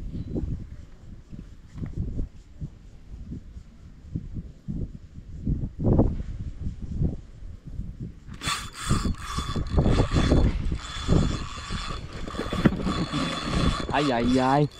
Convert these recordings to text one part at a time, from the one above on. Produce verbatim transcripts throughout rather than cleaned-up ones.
Ai, ai, ai.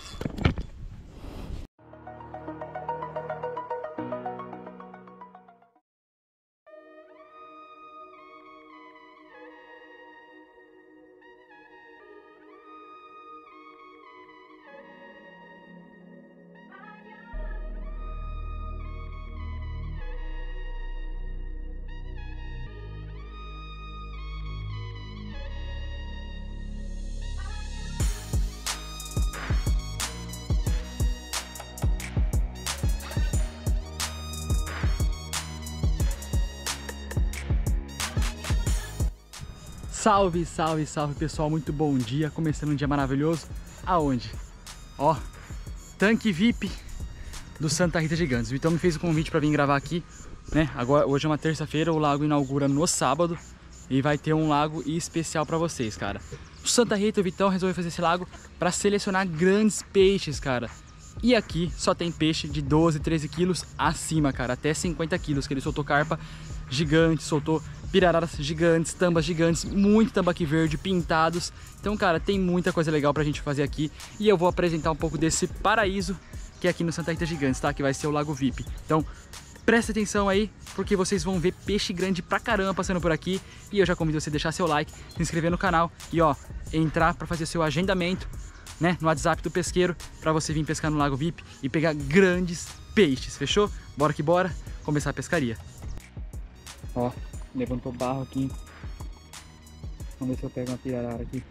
Salve, salve, salve pessoal, muito bom dia, começando um dia maravilhoso. Aonde? Ó, tanque V I P do Santa Rita Gigantes. O Vitão me fez o convite para vir gravar aqui, né? Agora, hoje é uma terça-feira, o lago inaugura no sábado e vai ter um lago especial para vocês, cara. O Santa Rita, o Vitão resolveu fazer esse lago para selecionar grandes peixes, cara. E aqui só tem peixe de doze, treze quilos acima, cara, até cinquenta quilos, que ele soltou carpa gigante, soltou pirararas gigantes, tambas gigantes, muito tambaqui verde, pintados. Então, cara, tem muita coisa legal pra gente fazer aqui. E eu vou apresentar um pouco desse paraíso que é aqui no Santa Rita Gigantes, tá? Que vai ser o Lago V I P. Então, presta atenção aí, porque vocês vão ver peixe grande pra caramba passando por aqui. E eu já convido você a deixar seu like, se inscrever no canal e, ó, entrar pra fazer seu agendamento, né, no WhatsApp do pesqueiro, pra você vir pescar no Lago V I P e pegar grandes peixes, fechou? Bora que bora, começar a pescaria. Ó, levantou barro aqui. Vamos ver se eu pego uma pirarara aqui.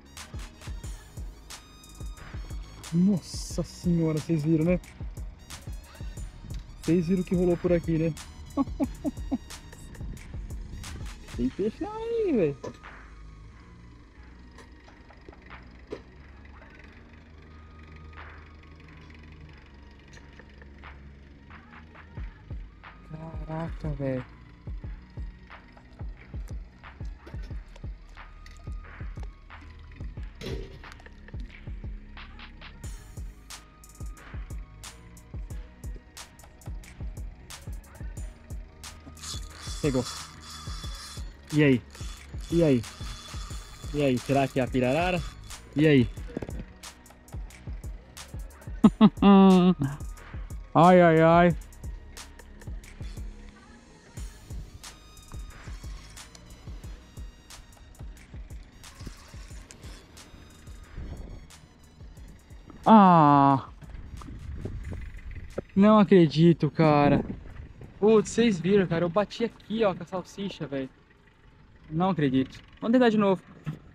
Nossa senhora, vocês viram, né? Vocês viram o que rolou por aqui, né? Tem peixe aí, velho. Caraca, velho. Pegou. E aí? E aí? E aí? Será que é a pirarara? E aí? Ai, ai, ai. Ah! Não acredito, cara. Putz, vocês viram, cara? Eu bati aqui, ó, com a salsicha, velho. Não acredito. Vamos tentar de novo.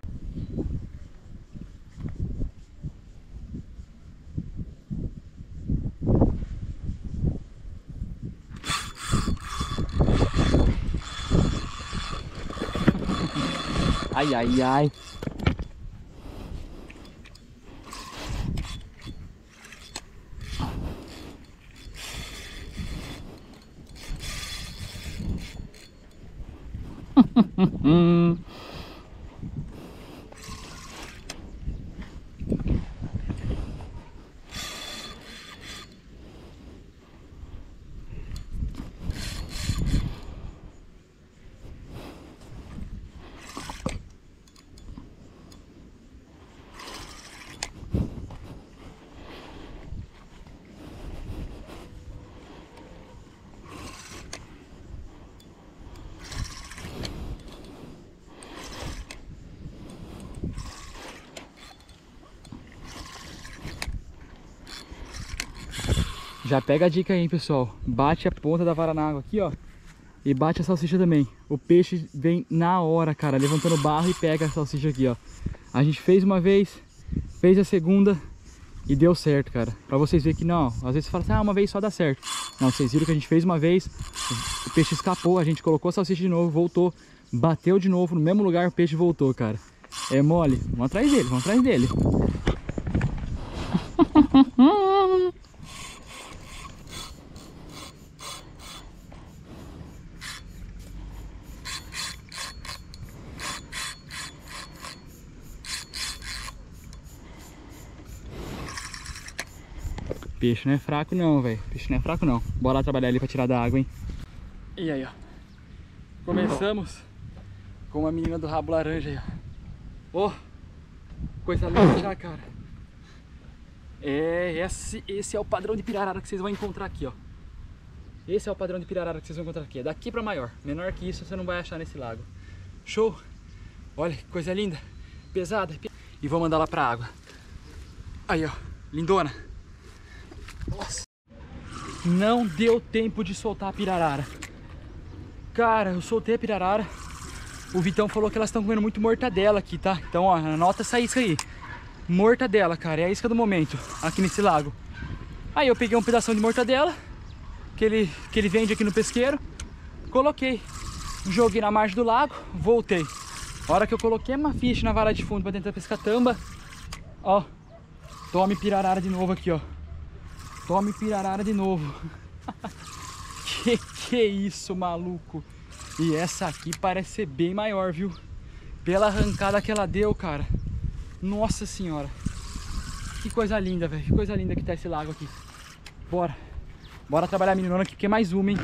Ai, ai, ai. Hum. Já pega a dica aí, hein, pessoal. Bate a ponta da vara na água aqui, ó. E bate a salsicha também. O peixe vem na hora, cara, levantando barro e pega a salsicha aqui, ó. A gente fez uma vez, fez a segunda e deu certo, cara. Pra vocês verem que não, às vezes você fala assim, ah, uma vez só dá certo. Não, vocês viram que a gente fez uma vez, o peixe escapou, a gente colocou a salsicha de novo, voltou, bateu de novo no mesmo lugar, o peixe voltou, cara. É mole. Vamos atrás dele, vamos atrás dele. Peixe não é fraco não, velho. Peixe não é fraco não. Bora lá trabalhar ali pra tirar da água, hein? E aí, ó. Começamos com uma menina do rabo laranja aí, ó. Ó, coisa linda já, cara. É, esse, esse é o padrão de pirarara que vocês vão encontrar aqui, ó. Esse é o padrão de pirarara que vocês vão encontrar aqui. É daqui pra maior. Menor que isso você não vai achar nesse lago. Show! Olha que coisa linda. Pesada. E vou mandar lá pra água. Aí, ó. Lindona. Nossa. Não deu tempo de soltar a pirarara. Cara, eu soltei a pirarara. O Vitão falou que elas estão comendo muito mortadela aqui, tá? Então, ó, anota essa isca aí. Mortadela, cara. É a isca do momento aqui nesse lago. Aí eu peguei um pedação de mortadela que ele, que ele vende aqui no pesqueiro. Coloquei. Joguei na margem do lago. Voltei. A hora que eu coloquei uma ficha na vara de fundo pra tentar pescar tamba. Ó. Tome pirarara de novo aqui, ó. Tome pirarara de novo. Que que é isso, maluco? E essa aqui parece ser bem maior, viu? Pela arrancada que ela deu, cara. Nossa senhora. Que coisa linda, velho. Que coisa linda que tá esse lago aqui. Bora. Bora trabalhar a meninona aqui, porque é mais uma, hein?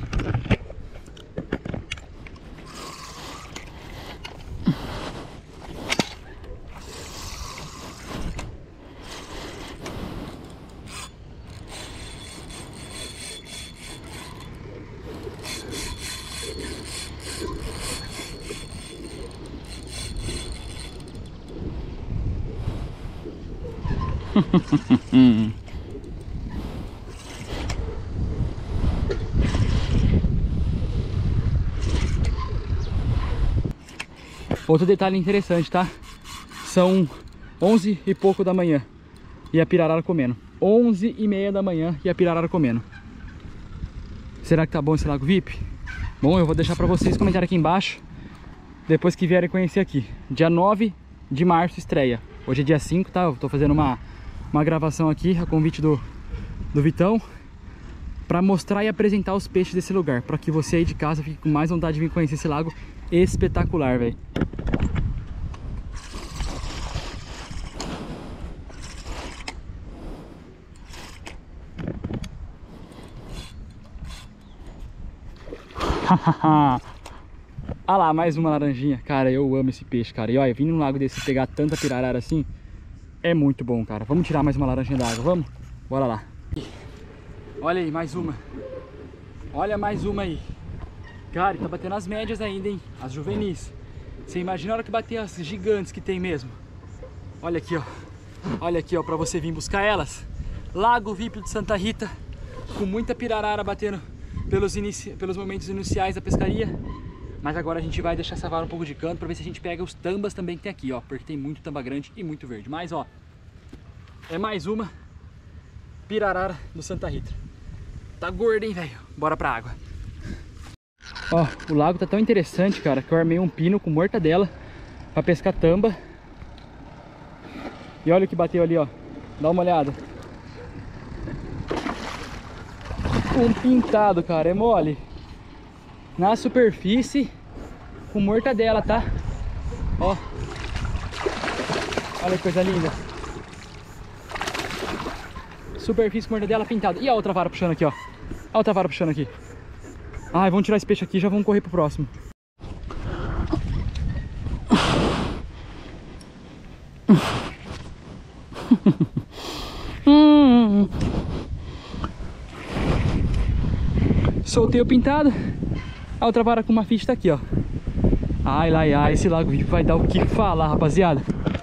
Outro detalhe interessante, tá? São onze e pouco da manhã e a pirarara comendo. onze e meia da manhã e a pirarara comendo. Será que tá bom esse lago V I P? Bom, eu vou deixar pra vocês comentarem aqui embaixo depois que vierem conhecer aqui. Dia nove de março estreia. Hoje é dia cinco, tá? Eu tô fazendo uma, uma gravação aqui a convite do, do Vitão pra mostrar e apresentar os peixes desse lugar, pra que você aí de casa fique com mais vontade de vir conhecer esse lago espetacular, velho. Ah lá, mais uma laranjinha. Cara, eu amo esse peixe, cara. E olha, vir num lago desse pegar tanta pirarara assim é muito bom, cara. Vamos tirar mais uma laranjinha da água, vamos? Bora lá. Olha aí, mais uma. Olha mais uma aí. Cara, e tá batendo as médias ainda, hein? As juvenis. Você imagina a hora que bater as gigantes que tem mesmo. Olha aqui, ó. Olha aqui, ó, pra você vir buscar elas. Lago V I P de Santa Rita, com muita pirarara batendo pelos, inici... pelos momentos iniciais da pescaria. Mas agora a gente vai deixar essa vara um pouco de canto pra ver se a gente pega os tambas também que tem aqui, ó. Porque tem muito tamba grande e muito verde. Mas, ó, é mais uma pirarara do Santa Rita. Tá gordo, hein, velho? Bora pra água. Ó, o lago tá tão interessante, cara, que eu armei um pino com mortadela pra pescar tamba. E olha o que bateu ali, ó. Dá uma olhada. Um pintado, cara, é mole. Na superfície, com mortadela, tá? Ó. Olha que coisa linda. Superfície com mortadela pintado. E a outra vara puxando aqui, ó. A outra vara puxando aqui. Ai, vamos tirar esse peixe aqui e já vamos correr pro próximo. Soltei o pintado. A outra vara com uma ficha tá aqui, ó. Ai, ai, ai, esse lago V I P vai dar o que falar, rapaziada.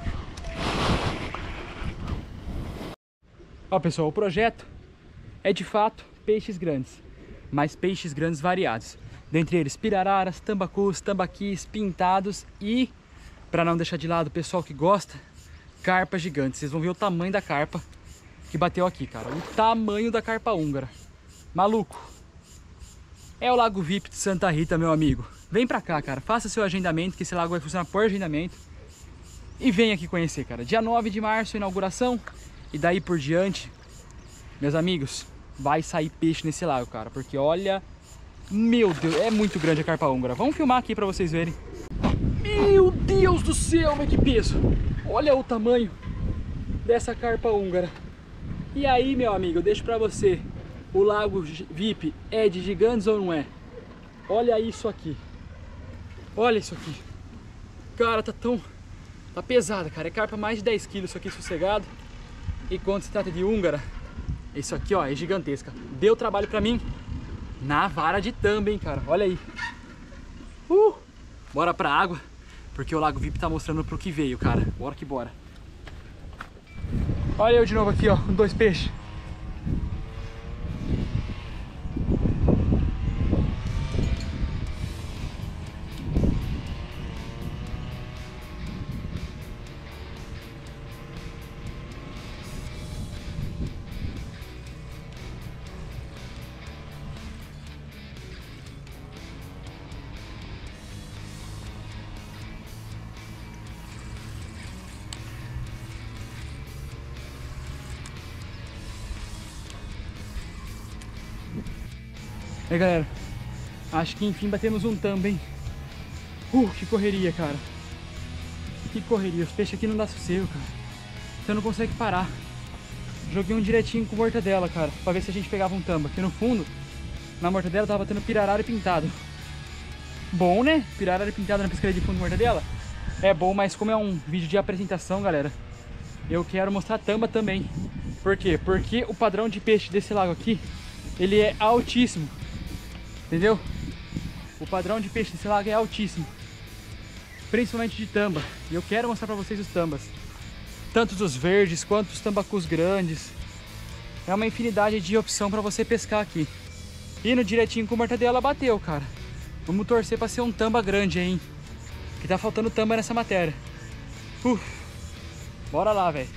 Ó, pessoal, o projeto é de fato peixes grandes, mas peixes grandes variados. Dentre eles pirararas, tambacus, tambaquis, pintados e, para não deixar de lado o pessoal que gosta, carpa gigante. Vocês vão ver o tamanho da carpa que bateu aqui, cara. O tamanho da carpa húngara. Maluco. É o Lago V I P de Santa Rita, meu amigo. Vem pra cá, cara. Faça seu agendamento, que esse lago vai funcionar por agendamento. E vem aqui conhecer, cara. Dia nove de março, inauguração. E daí por diante, meus amigos, vai sair peixe nesse lago, cara. Porque olha... Meu Deus, é muito grande a carpa húngara. Vamos filmar aqui pra vocês verem. Meu Deus do céu, mas que peso. Olha o tamanho dessa carpa húngara. E aí, meu amigo, eu deixo pra você, o lago V I P é de gigantes ou não é? Olha isso aqui. Olha isso aqui. Cara, tá tão... tá pesada, cara. É carpa mais de dez quilos isso aqui sossegado. E quando se trata de húngara, isso aqui, ó, é gigantesca. Deu trabalho pra mim na vara de tamba, hein, cara. Olha aí. Uh! Bora pra água, porque o lago V I P tá mostrando pro que veio, cara. Bora que bora. Olha eu de novo aqui, ó, com dois peixes. Aí, galera, acho que enfim batemos um tamba, hein? Uh, que correria, cara. Que correria. Os peixes aqui não dá sossego, cara. Você não consegue parar. Joguei um direitinho com mortadela, cara, pra ver se a gente pegava um tamba. Aqui no fundo, na mortadela, tava tendo pirarara e pintado. Bom, né? Pirarara e pintado na pescaria de fundo de mortadela. É bom, mas como é um vídeo de apresentação, galera, eu quero mostrar tamba também. Por quê? Porque o padrão de peixe desse lago aqui, ele é altíssimo. Entendeu? O padrão de peixe desse lago é altíssimo, principalmente de tamba. E eu quero mostrar pra vocês os tambas, tanto os verdes quanto os tambacus grandes. É uma infinidade de opção pra você pescar aqui. E no direitinho com mortadela bateu, cara. Vamos torcer pra ser um tamba grande aí, hein? Que tá faltando tamba nessa matéria. Uf. Bora lá, velho.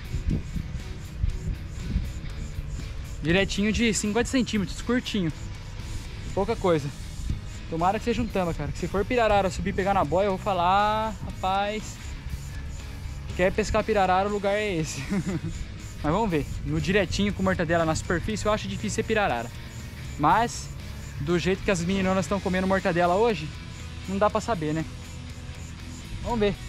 Direitinho de cinquenta centímetros, curtinho. Pouca coisa. Tomara que seja um tamba, cara. Que se for pirarara subir e pegar na boia, eu vou falar, rapaz, quer pescar pirarara, o lugar é esse. Mas vamos ver. No direitinho com mortadela na superfície, eu acho difícil ser pirarara. Mas, do jeito que as meninonas estão comendo mortadela hoje, não dá pra saber, né? Vamos ver.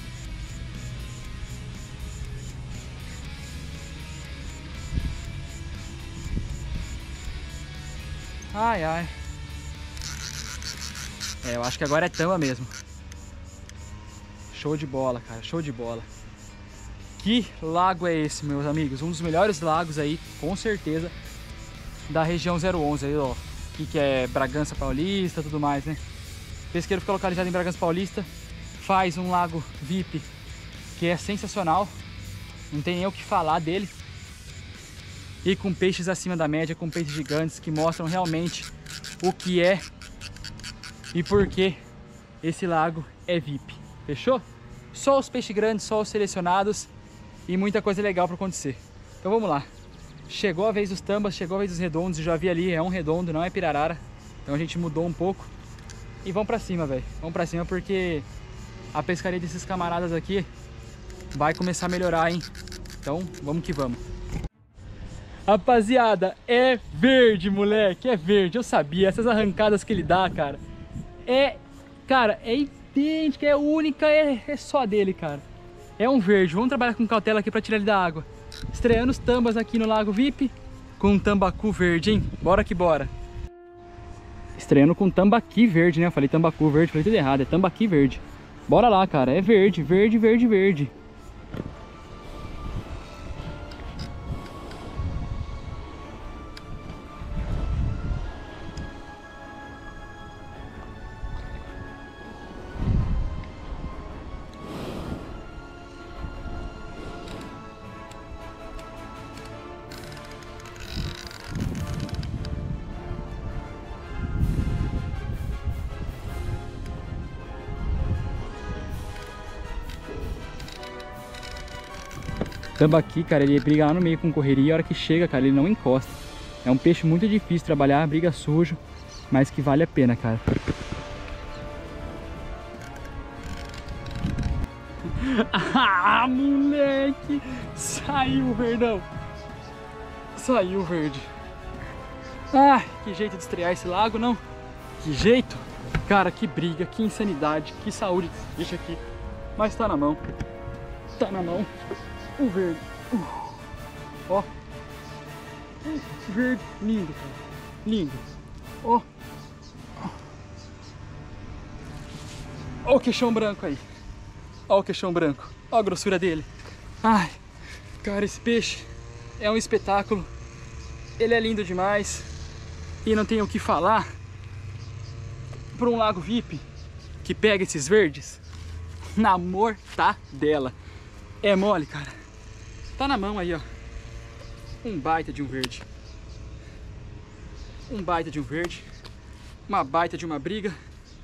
Ai, ai. É, eu acho que agora é tamba mesmo. Show de bola, cara. Show de bola. Que lago é esse, meus amigos? Um dos melhores lagos aí, com certeza, da região zero onze aí, ó. Aqui que é Bragança Paulista e tudo mais, né? O pesqueiro fica localizado em Bragança Paulista. Faz um lago V I P que é sensacional. Não tem nem o que falar dele. E com peixes acima da média, com peixes gigantes que mostram realmente o que é e por que esse lago é V I P. Fechou? Só os peixes grandes, só os selecionados e muita coisa legal para acontecer. Então vamos lá. Chegou a vez dos tambas, chegou a vez dos redondos. Eu já vi ali, é um redondo, não é pirarara. Então a gente mudou um pouco. E vamos pra cima, velho. Vamos pra cima porque a pescaria desses camaradas aqui vai começar a melhorar, hein? Então vamos que vamos. Rapaziada, é verde, moleque, é verde, eu sabia, essas arrancadas que ele dá, cara, é, cara, é idêntica, é única, é, é só dele, cara, é um verde. Vamos trabalhar com cautela aqui pra tirar ele da água, estreando os tambas aqui no Lago V I P, com um tambacu verde, hein, bora que bora. Estreando com tambaqui verde, né, eu falei tambacu verde, falei tudo errado, é tambaqui verde. Bora lá, cara, é verde, verde, verde, verde. Tambaqui, cara, ele briga lá no meio com correria e a hora que chega, cara, ele não encosta. É um peixe muito difícil de trabalhar, briga sujo, mas que vale a pena, cara. Ah, moleque! Saiu, verdão! Saiu verde. Ah, que jeito de estrear esse lago, não? Que jeito? Cara, que briga, que insanidade, que saúde desse bicho aqui. Mas tá na mão. Tá na mão. O verde. Uh. Ó. Verde, lindo, cara. Lindo. Ó. Ó o queixão branco aí. Ó o queixão branco. Ó a grossura dele. Ai, cara, esse peixe é um espetáculo. Ele é lindo demais. E não tenho o que falar para um lago V I P que pega esses verdes na mortadela. É mole, cara. Tá na mão aí, ó. Um baita de um verde. Um baita de um verde. Uma baita de uma briga.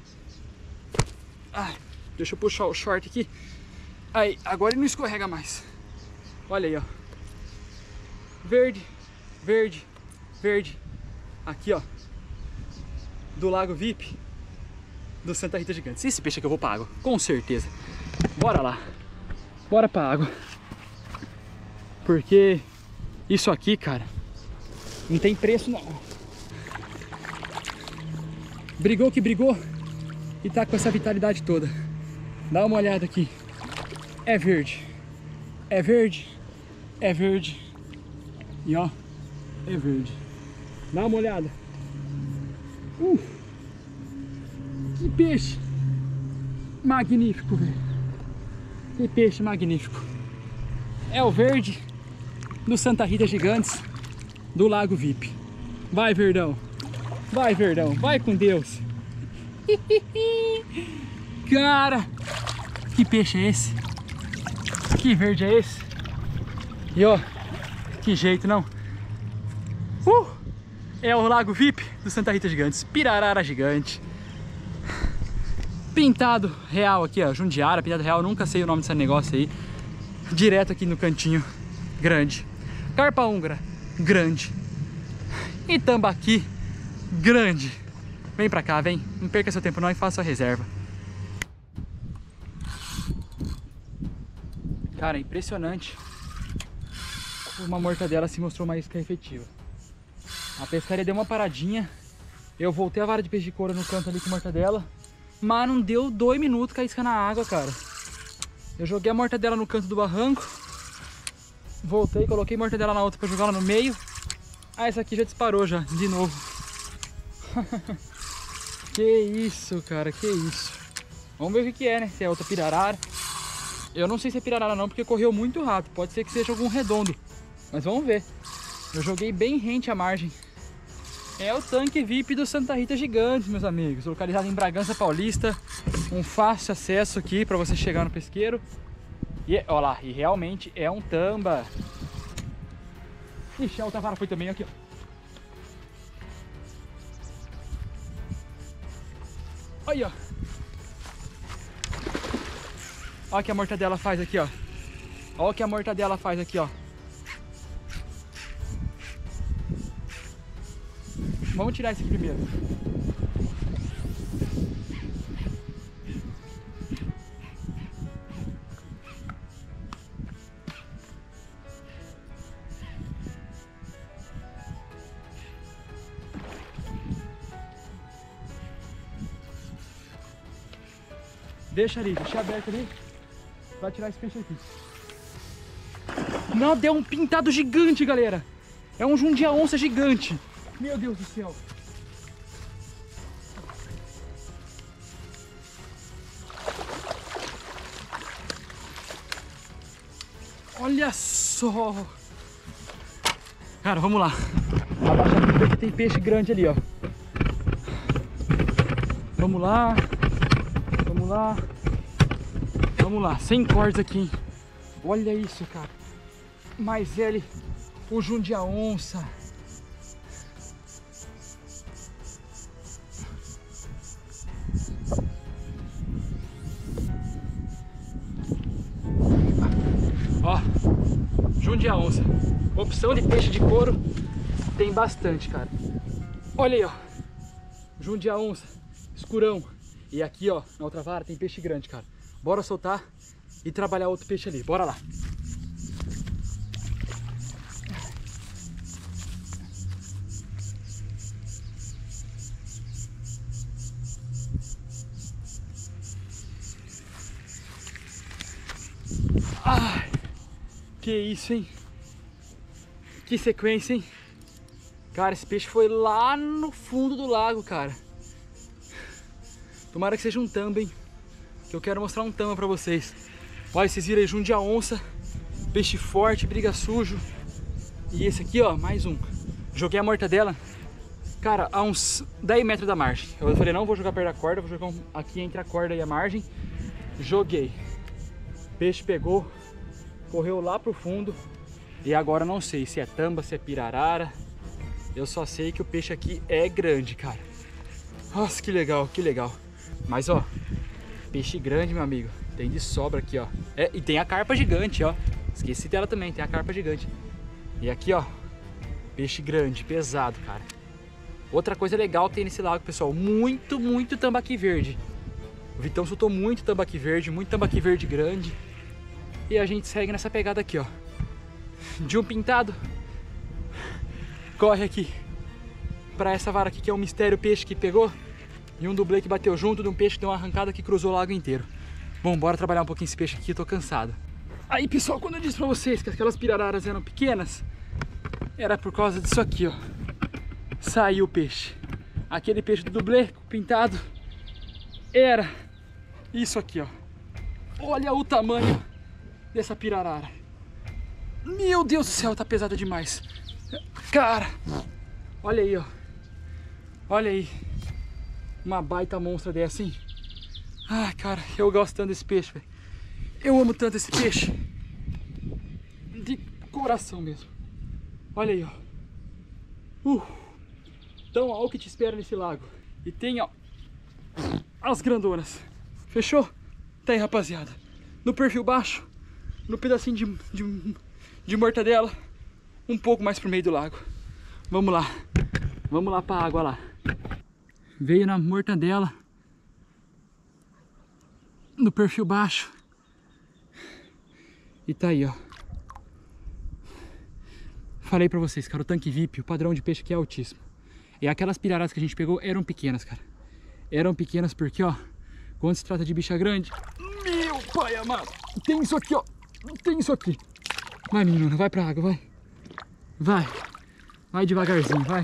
Ai, deixa eu puxar o short aqui. Aí, agora ele não escorrega mais. Olha aí, ó. Verde, verde, verde. Aqui, ó. Do lago V I P do Santa Rita Gigantes. Esse peixe aqui eu vou pra água, com certeza. Bora lá. Bora pra água. Porque isso aqui, cara, não tem preço não. Brigou que brigou e tá com essa vitalidade toda. Dá uma olhada aqui. É verde. É verde. É verde. E ó, é verde. Dá uma olhada. Uh, que peixe magnífico, velho. Que peixe magnífico. É o verde do Santa Rita Gigantes do Lago V I P. Vai, Verdão. Vai, Verdão. Vai com Deus. Cara, que peixe é esse? Que verde é esse? E ó, que jeito, não? Uh, é o Lago V I P do Santa Rita Gigantes. Pirarara gigante. Pintado real aqui, ó. Jundiara, pintado real. Nunca sei o nome desse negócio aí. Direto aqui no cantinho. Grande. Carpa húngara. Grande. E tambaqui. Grande. Vem pra cá, vem. Não perca seu tempo não e faça a reserva. Cara, é impressionante. Uma mortadela se mostrou uma isca efetiva. A pescaria deu uma paradinha. Eu voltei a vara de peixe de couro no canto ali com mortadela. Mas não deu dois minutos com a isca na água, cara. Eu joguei a mortadela no canto do barranco. Voltei, coloquei a mortadela na outra pra jogar ela no meio. Ah, essa aqui já disparou já, de novo. Que isso, cara, que isso. Vamos ver o que que é, né? Se é outra pirarara. Eu não sei se é pirarara não, porque correu muito rápido. Pode ser que seja algum redondo. Mas vamos ver. Eu joguei bem rente à margem. É o tanque V I P do Santa Rita Gigantes, meus amigos. Localizado em Bragança Paulista. Um fácil acesso aqui para você chegar no pesqueiro. E olha lá, e realmente é um tamba. Ixi, a outra vara foi também aqui, ó. Olha, ó. Olha o que a mortadela faz aqui, ó. Olha o que a mortadela faz aqui, ó. Vamos tirar esse primeiro. Deixa ali, deixa aberto ali. Vai tirar esse peixe aqui. Não, deu um pintado gigante, galera. É um jundia onça gigante. Meu Deus do céu. Olha só. Cara, vamos lá. Abaixa aqui porque tem peixe grande ali, ó. Vamos lá. Vamos lá. Vamos lá. Sem cortes aqui, hein? Olha isso, cara. Mas ele, o jundia onça. Ó, jundia onça. Opção de peixe de couro tem bastante, cara. Olha aí, ó. Jundia onça, escurão. E aqui, ó, na outra vara tem peixe grande, cara. Bora soltar e trabalhar outro peixe ali. Bora lá. Ai, que isso, hein? Que sequência, hein? Cara, esse peixe foi lá no fundo do lago, cara. Tomara que seja um tamba, hein? Que eu quero mostrar um tamba pra vocês. Olha, vocês viram aí, jundia onça. Peixe forte, briga sujo. E esse aqui, ó, mais um. Joguei a mortadela, cara, a uns dez metros da margem. Eu falei, não vou jogar perto da corda, vou jogar um aqui entre a corda e a margem. Joguei. Peixe pegou, correu lá pro fundo. E agora não sei se é tamba, se é pirarara. Eu só sei que o peixe aqui é grande, cara. Nossa, que legal, que legal. Mas, ó, peixe grande, meu amigo. Tem de sobra aqui, ó. É, e tem a carpa gigante, ó. Esqueci dela também, tem a carpa gigante. E aqui, ó, peixe grande, pesado, cara. Outra coisa legal que tem nesse lago, pessoal, muito, muito tambaqui verde. O Vitão soltou muito tambaqui verde, muito tambaqui verde grande. E a gente segue nessa pegada aqui, ó. De um pintado, corre aqui pra essa vara aqui que é um mistério peixe que pegou. E um dublê que bateu junto de um peixe que deu uma arrancada que cruzou o lago inteiro. Bom, bora trabalhar um pouquinho esse peixe aqui, eu tô cansado. Aí, pessoal, quando eu disse pra vocês que aquelas pirararas eram pequenas, era por causa disso aqui, ó. Saiu o peixe. Aquele peixe do dublê pintado era isso aqui, ó. Olha o tamanho dessa pirarara. Meu Deus do céu, tá pesada demais. Cara, olha aí, ó. Olha aí. Uma baita monstra dessa, hein? Ah, cara, eu gosto tanto desse peixe, velho. Eu amo tanto esse peixe. De coração mesmo. Olha aí, ó. Uh. Então, ó, o que te espera nesse lago. E tem, ó, as grandonas. Fechou? Tá aí, rapaziada. No perfil baixo, no pedacinho de, de, de mortadela, um pouco mais pro meio do lago. Vamos lá. Vamos lá pra água lá. Veio na mortadela, no perfil baixo. E tá aí, ó. Falei pra vocês, cara, o tanque V I P, o padrão de peixe aqui é altíssimo. E aquelas piraradas que a gente pegou eram pequenas, cara. Eram pequenas porque, ó, quando se trata de bicha grande... Meu pai amado! Tem isso aqui, ó. Tem isso aqui. Vai, menina, vai pra água, vai. Vai. Vai devagarzinho, vai.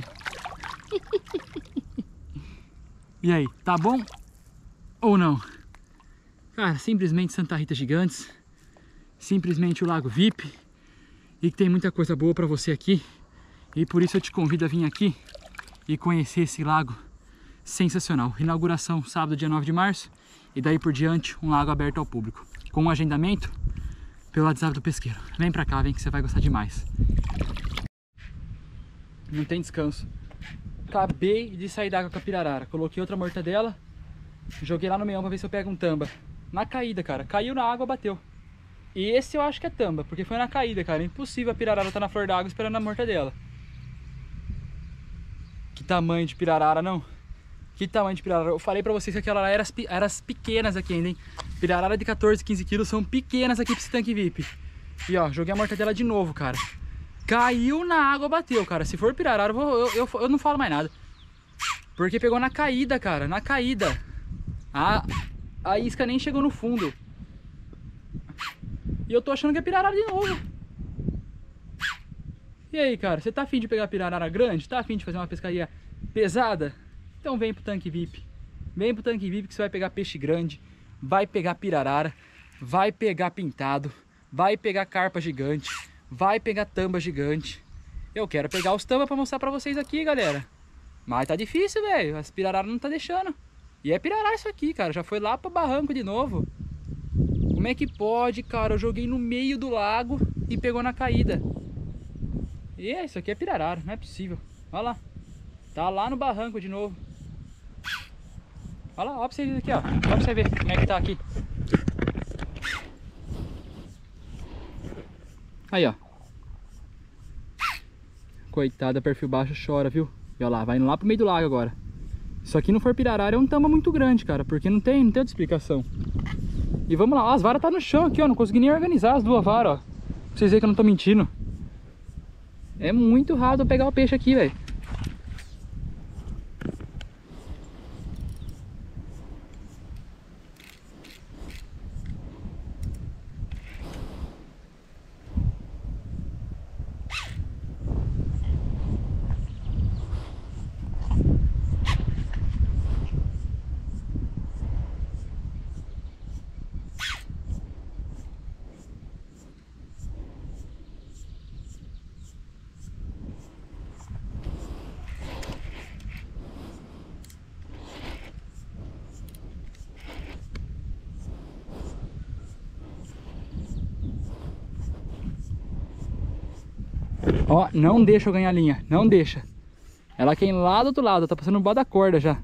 E aí, tá bom? Ou não? Cara, simplesmente Santa Rita Gigantes. Simplesmente o Lago V I P. E que tem muita coisa boa pra você aqui. E por isso eu te convido a vir aqui e conhecer esse lago sensacional. Inauguração sábado, dia nove de março. E daí por diante, um lago aberto ao público. Com um agendamento pelo WhatsApp do pesqueiro. Vem pra cá, vem que você vai gostar demais. Não tem descanso. Acabei de sair d'água com a pirarara. Coloquei outra mortadela. Joguei lá no meião pra ver se eu pego um tamba. Na caída, cara. Caiu na água, bateu. E esse eu acho que é tamba, porque foi na caída, cara. Impossível a pirarara estar na flor d'água esperando a mortadela. Que tamanho de pirarara, não? Que tamanho de pirarara. Eu falei pra vocês que aquela lá era as, era as pequenas aqui ainda, hein? Pirarara de quatorze, quinze quilos são pequenas aqui pra esse tanque V I P. E ó, joguei a mortadela de novo, cara. Caiu na água, bateu, cara. Se for pirarara, eu, vou, eu, eu, eu não falo mais nada. Porque pegou na caída, cara. Na caída. A, a isca nem chegou no fundo. E eu tô achando que é pirarara de novo. E aí, cara? Você tá afim de pegar pirarara grande? Tá afim de fazer uma pescaria pesada? Então vem pro tanque V I P. Vem pro tanque V I P que você vai pegar peixe grande. Vai pegar pirarara. Vai pegar pintado. Vai pegar carpa gigante. Vai pegar tamba gigante. Eu quero pegar os tamba pra mostrar pra vocês aqui, galera. Mas tá difícil, velho. As pirararas não tá deixando. E é pirarara isso aqui, cara. Já foi lá pro barranco de novo. Como é que pode, cara? Eu joguei no meio do lago e pegou na caída. E é, isso aqui é pirarara. Não é possível. Olha lá. Tá lá no barranco de novo. Olha lá, olha pra vocês aqui, ó. Olha pra você ver como é que tá aqui. Aí, ó. Coitada, perfil baixo chora, viu? E olha lá, vai indo lá pro meio do lago agora. Isso aqui não for pirarara, é um tamba muito grande, cara. Porque não tem, não tem outra explicação. E vamos lá, ó, as varas tá no chão aqui, ó. Não consegui nem organizar as duas varas, ó. Pra vocês verem que eu não tô mentindo. É muito raro eu pegar o peixe aqui, velho. Ó, não deixa eu ganhar a linha, não deixa. Ela quer ir lá do outro lado, tá passando no bar da corda já.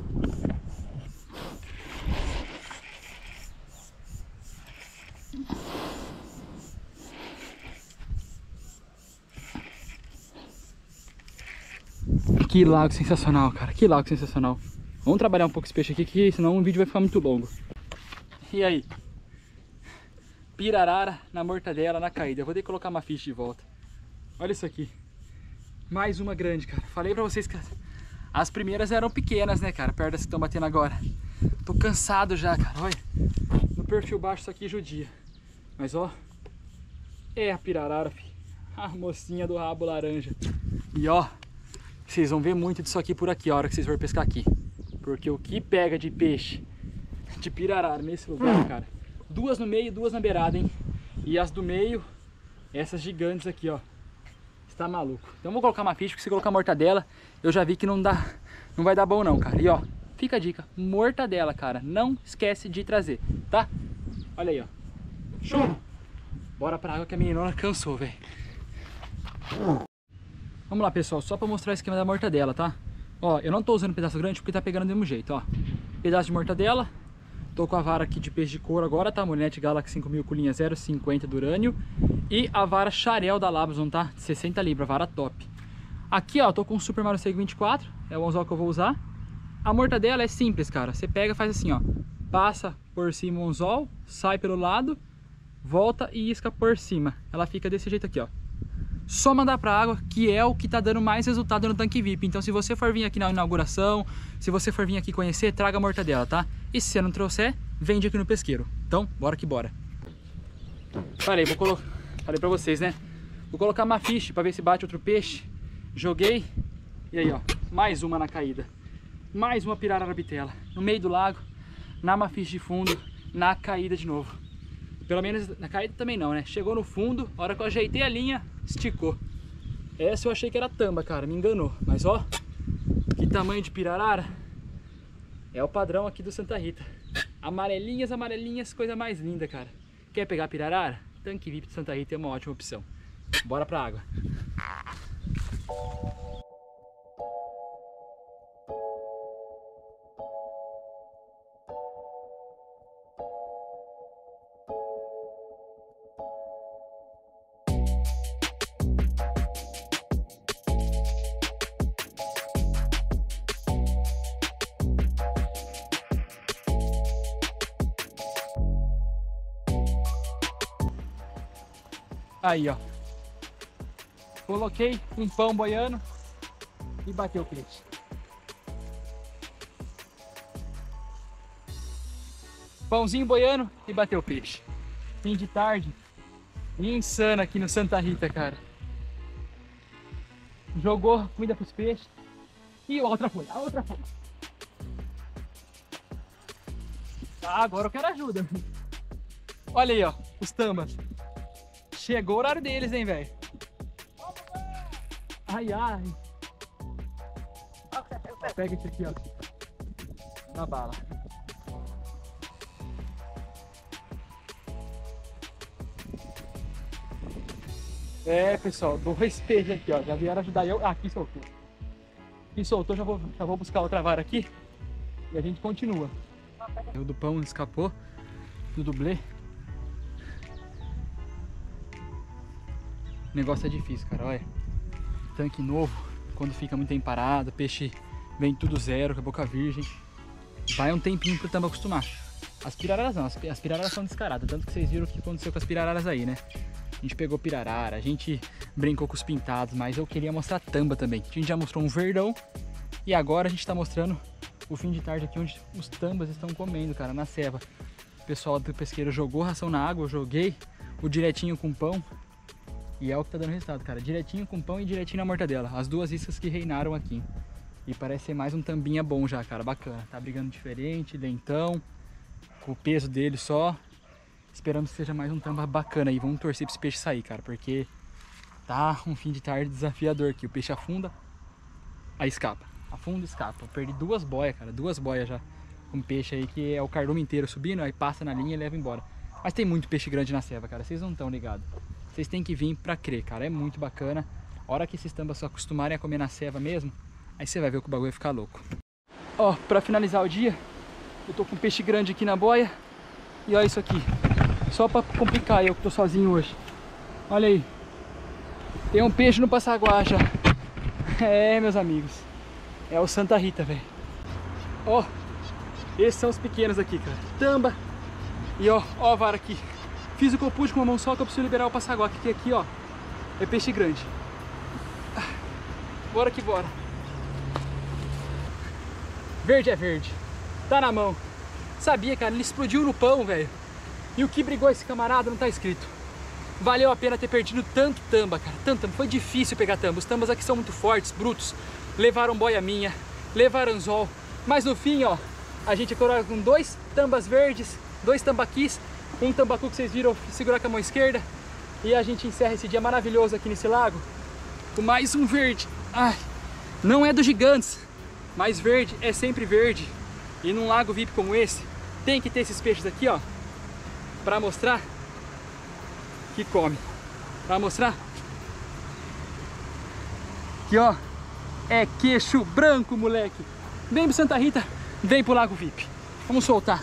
Que lago sensacional, cara, que lago sensacional. Vamos trabalhar um pouco esse peixe aqui, que senão o vídeo vai ficar muito longo. E aí? Pirarara na mortadela, na caída. Eu vou ter que colocar uma ficha de volta. Olha isso aqui. Mais uma grande, cara. Falei pra vocês que as primeiras eram pequenas, né, cara? Perto das que estão batendo agora. Tô cansado já, cara. Olha. No perfil baixo isso aqui judia. Mas, ó. É a pirarara, filho. A mocinha do rabo laranja. E, ó. Vocês vão ver muito disso aqui por aqui, a hora que vocês forem pescar aqui. Porque o que pega de peixe de pirarara nesse lugar, cara. Duas no meio, duas na beirada, hein? E as do meio, essas gigantes aqui, ó. Está maluco. Então vou colocar uma ficha, porque se colocar mortadela, eu já vi que não dá, não vai dar bom não, cara. E ó, fica a dica, mortadela, cara. Não esquece de trazer, tá? Olha aí, ó. Show! Bora pra água que a meninona cansou, velho. Vamos lá, pessoal, só pra mostrar o esquema da mortadela, tá? Ó, eu não tô usando pedaço grande porque tá pegando do mesmo jeito, ó. Pedaço de mortadela. Tô com a vara aqui de peixe de couro agora, tá? Molinete Galaxy cinco mil com linha zero vírgula cinquenta do urânio. E a vara Xarel da Labson, tá? De sessenta libras, vara top. Aqui, ó, tô com o Super Mario Seiko vinte e quatro. É o anzol que eu vou usar. A mortadela é simples, cara. Você pega e faz assim, ó. Passa por cima o anzol, sai pelo lado, volta e isca por cima. Ela fica desse jeito aqui, ó. Só mandar pra água, que é o que tá dando mais resultado no tanque V I P. Então se você for vir aqui na inauguração, se você for vir aqui conhecer, traga a mortadela, tá? E se você não trouxer, vende aqui no pesqueiro. Então, bora que bora. Falei, vou colocar... Falei pra vocês, né? Vou colocar uma ficha pra ver se bate outro peixe. Joguei. E aí, ó. Mais uma na caída. Mais uma pirarara bitela. No meio do lago, na mafiche de fundo, na caída de novo. Pelo menos na caída também não, né? Chegou no fundo, a hora que eu ajeitei a linha, esticou. Essa eu achei que era tamba, cara, me enganou. Mas ó, que tamanho de pirarara. É o padrão aqui do Santa Rita. Amarelinhas, amarelinhas, coisa mais linda, cara. Quer pegar pirarara? Tanque V I P de Santa Rita é uma ótima opção. Bora pra água. Aí, ó. Coloquei um pão boiando e bateu o peixe. Pãozinho boiando e bateu o peixe. Fim de tarde insano aqui no Santa Rita, cara. Jogou comida pros peixes. E a outra foi, a outra foi. Ah, agora eu quero ajuda. Olha aí, ó, os tambas. Chegou o horário deles, hein, velho. Ai, ai. Pega esse aqui, ó. Na bala. É, pessoal, dois peixes aqui, ó. Já vieram ajudar eu. Ah, aqui soltou. Aqui soltou, já vou, já vou buscar outra vara aqui. E a gente continua. O do pão escapou. Do dublê. O negócio é difícil, cara, olha. Tanque novo, quando fica muito tempo parado, peixe vem tudo zero, com a boca virgem. Vai um tempinho pro tamba acostumar. As pirararas não, as pirararas são descaradas, tanto que vocês viram o que aconteceu com as pirararas aí, né? A gente pegou pirarara, a gente brincou com os pintados, mas eu queria mostrar tamba também. A gente já mostrou um verdão e agora a gente tá mostrando o fim de tarde aqui onde os tambas estão comendo, cara, na ceva. O pessoal do pesqueiro jogou ração na água, eu joguei o direitinho com pão. E é o que tá dando resultado, cara. Direitinho com pão e direitinho na mortadela. As duas iscas que reinaram aqui. E parece ser mais um tambinha bom já, cara. Bacana. Tá brigando diferente, lentão. Com o peso dele só. Esperamos que seja mais um tamba bacana aí. Vamos torcer pra esse peixe sair, cara. Porque tá um fim de tarde desafiador aqui. O peixe afunda, aí escapa. Afunda e escapa. Eu perdi duas boias, cara. Duas boias já com peixe aí que é o cardume inteiro subindo. Aí passa na linha e leva embora. Mas tem muito peixe grande na ceva, cara. Vocês não estão ligados. Vocês têm que vir pra crer, cara. É muito bacana. A hora que esses tambas se acostumarem a comer na ceva mesmo, aí você vai ver que o bagulho vai ficar louco. Ó, pra finalizar o dia, eu tô com um peixe grande aqui na boia. E olha isso aqui. Só pra complicar, eu que tô sozinho hoje. Olha aí. Tem um peixe no Passaguá já. É, meus amigos. É o Santa Rita, velho. Ó, esses são os pequenos aqui, cara. Tamba. E ó, ó a vara aqui. Fiz o que eu pude com uma mão só que eu preciso liberar o Passaguá. Que aqui, ó, é peixe grande. Bora que bora. Verde é verde. Tá na mão. Sabia, cara, ele explodiu no pão, velho. E o que brigou esse camarada não tá escrito. Valeu a pena ter perdido tanto tamba, cara. Tanto tamba. Foi difícil pegar tamba. Os tambas aqui são muito fortes, brutos. Levaram boia minha, levaram anzol. Mas no fim, ó, a gente coroa com dois tambas verdes, dois tambaquis, um tambacu que vocês viram segurar com a mão esquerda. E a gente encerra esse dia maravilhoso aqui nesse lago com mais um verde. Ai, não é dos gigantes, mas verde é sempre verde. E num lago V I P como esse, tem que ter esses peixes aqui, ó, pra mostrar que come. Pra mostrar que, ó, é queixo branco, moleque. Vem pro Santa Rita, vem pro Lago V I P. Vamos soltar.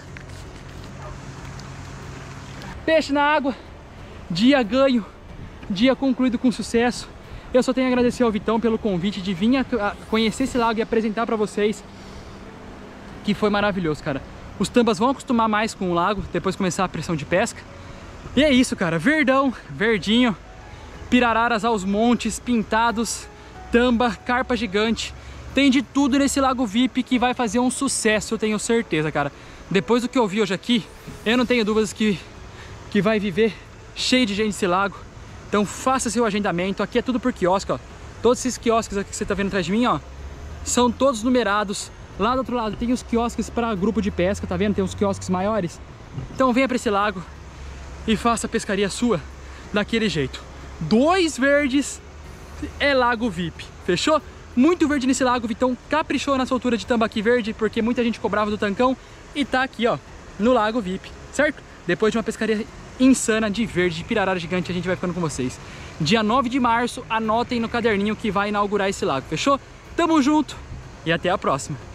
Peixe na água, dia ganho, dia concluído com sucesso. Eu só tenho a agradecer ao Vitão pelo convite de vir a conhecer esse lago e apresentar pra vocês, que foi maravilhoso, cara. Os tambas vão acostumar mais com o lago depois de começar a pressão de pesca. E é isso, cara. Verdão, verdinho, pirararas aos montes, pintados, tamba, carpa gigante. Tem de tudo nesse Lago V I P que vai fazer um sucesso, eu tenho certeza, cara. Depois do que eu vi hoje aqui, eu não tenho dúvidas que, que vai viver cheio de gente nesse lago. Então faça seu agendamento. Aqui é tudo por quiosque, ó. Todos esses quiosques aqui que você tá vendo atrás de mim, ó, são todos numerados. Lá do outro lado tem os quiosques para grupo de pesca, tá vendo? Tem uns quiosques maiores. Então venha para esse lago e faça a pescaria sua daquele jeito. Dois verdes é Lago V I P, fechou? Muito verde nesse lago, Vitão caprichou na soltura de tambaqui verde, porque muita gente cobrava do tancão, e tá aqui, ó, no Lago V I P, certo? Depois de uma pescaria insana de verde, de pirarara gigante, a gente vai ficando com vocês. Dia nove de março, anotem no caderninho que vai inaugurar esse lago, fechou? Tamo junto e até a próxima!